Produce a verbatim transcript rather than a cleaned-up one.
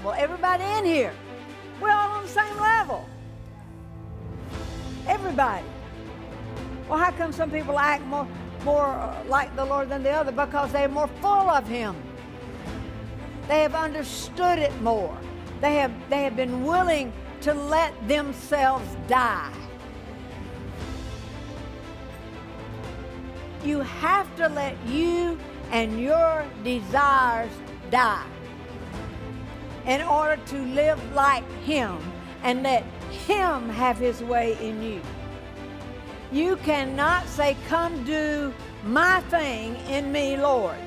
level. Everybody in here, we're all on the same level. Everybody. Well, how come some people act more, more uh, like the Lord than the other? Because they're more full of Him. They have understood it more. They have, they have been willing to let themselves die. You have to let you and your desires die in order to live like Him and let Him have His way in you. You cannot say, come do my thing in me, Lord.